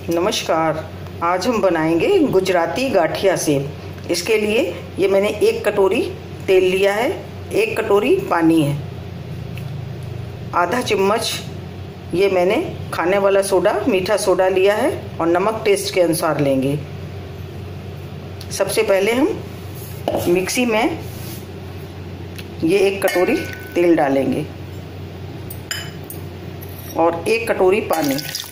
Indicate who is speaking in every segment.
Speaker 1: नमस्कार। आज हम बनाएंगे गुजराती गाठिया सेव। इसके लिए ये मैंने 1 कटोरी तेल लिया है, 1 कटोरी पानी है, आधा चम्मच ये मैंने खाने वाला सोडा, मीठा सोडा लिया है और नमक टेस्ट के अनुसार लेंगे। सबसे पहले हम मिक्सी में ये 1 कटोरी तेल डालेंगे और 1 कटोरी पानी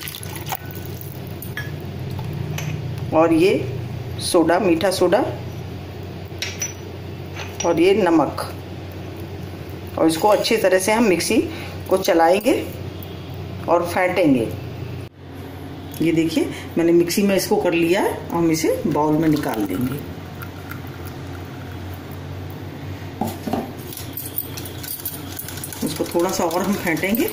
Speaker 1: और ये सोडा, मीठा सोडा और ये नमक, और इसको अच्छी तरह से हम मिक्सी को चलाएंगे और फेंटेंगे। ये देखिए मैंने मिक्सी में इसको कर लिया है और हम इसे बाउल में निकाल देंगे। इसको थोड़ा सा और हम फेंटेंगे।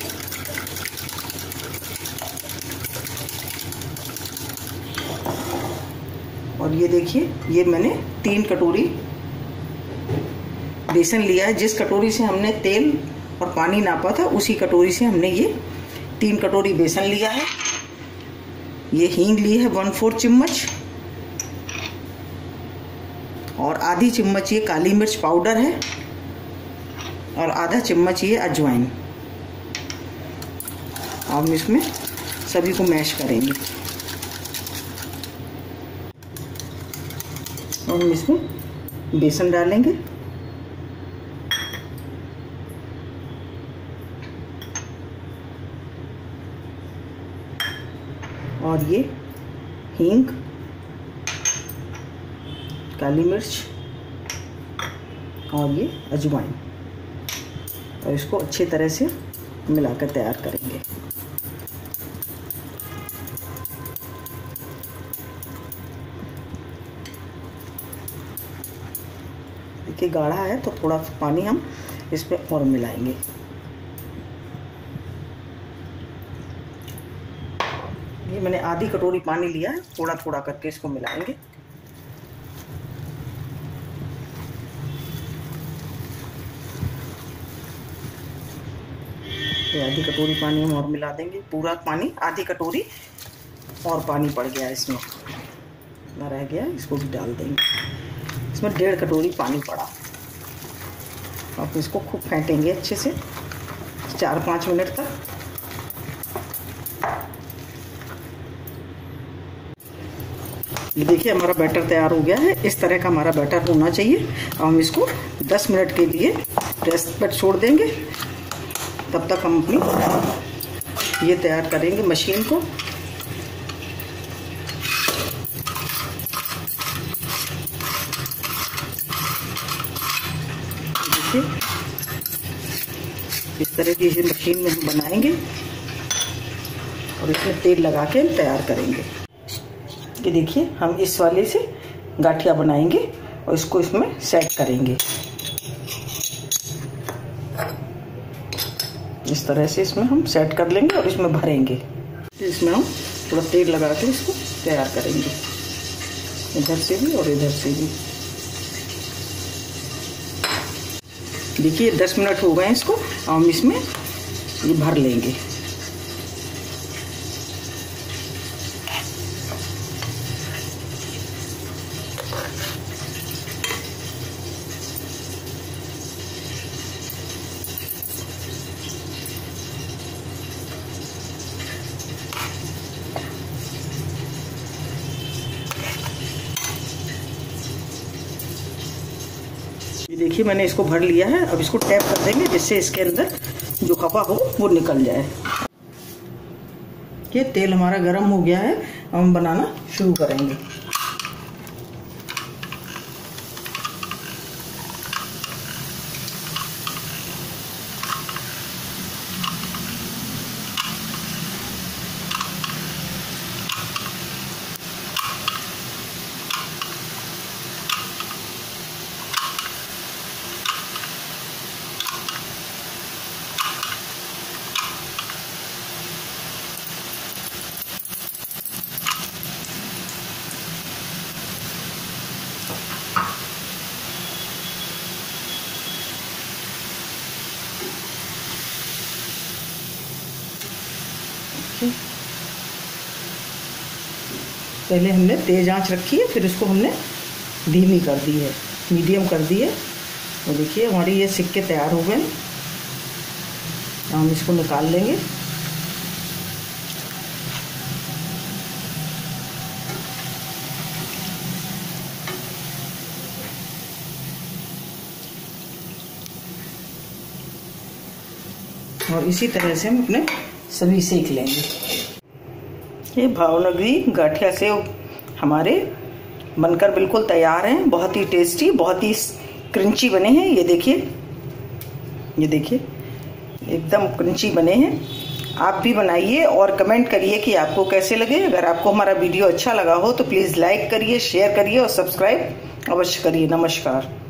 Speaker 1: और ये देखिए ये मैंने 3 कटोरी बेसन लिया है। जिस कटोरी से हमने तेल और पानी नापा था उसी कटोरी से हमने ये 3 कटोरी बेसन लिया है। ये हींग ली है 1/4 चम्मच और आधी चम्मच ये काली मिर्च पाउडर है और आधा चम्मच ये अजवाइन। अब इसमें सभी को मैश करेंगे और हम इसमें बेसन डालेंगे और ये हींग, काली मिर्च और ये अजवाइन, और इसको अच्छी तरह से मिलाकर तैयार करेंगे। देखिए गाढ़ा है तो थोड़ा पानी हम इसमें और मिलाएंगे। ये मैंने आधी कटोरी पानी लिया है, थोड़ा थोड़ा करके इसको मिलाएंगे। ये आधी कटोरी पानी हम और मिला देंगे। पूरा पानी, आधी कटोरी और पानी पड़ गया इसमें, ना रह गया, इसको भी डाल देंगे। इसमें 1.5 कटोरी पानी पड़ा। अब इसको खूब फेंटेंगे अच्छे से 4-5 मिनट तक। ये देखिए हमारा बैटर तैयार हो गया है। इस तरह का हमारा बैटर होना चाहिए। और हम इसको 10 मिनट के लिए रेस्ट पर छोड़ देंगे। तब तक हम अपनी ये तैयार करेंगे मशीन को। इस तरह की मशीन में हम बनाएंगे और इसमें तेल लगा के तैयार करेंगे। ये देखिए हम इस वाले से गाठिया बनाएंगे और इसको इसमें सेट करेंगे। इस तरह से इसमें हम सेट कर लेंगे और इसमें भरेंगे। इसमें हम थोड़ा तेल लगा के इसको तैयार करेंगे, इधर से भी और इधर से भी। देखिए 10 मिनट हो गए इसको, हम इसमें ये भर लेंगे। ये देखिए मैंने इसको भर लिया है। अब इसको टैप कर देंगे जिससे इसके अंदर जो हवा हो वो निकल जाए। ये तेल हमारा गर्म हो गया है, हम बनाना शुरू करेंगे। पहले हमने तेज़ आंच रखी है, फिर इसको हमने धीमी कर दी है, मीडियम कर दी है। तो देखिए हमारे ये सिक्के तैयार हो गए। हम इसको निकाल लेंगे। और इसी तरह से हम अपने सभी सेक लेंगे। ये भावनगरी गाठिया सेव हमारे बनकर बिल्कुल तैयार हैं। बहुत ही टेस्टी, बहुत ही क्रंची बने हैं। ये देखिए, ये देखिए एकदम क्रंची बने हैं। आप भी बनाइए और कमेंट करिए कि आपको कैसे लगे। अगर आपको हमारा वीडियो अच्छा लगा हो तो प्लीज़ लाइक करिए, शेयर करिए और सब्सक्राइब अवश्य करिए। नमस्कार।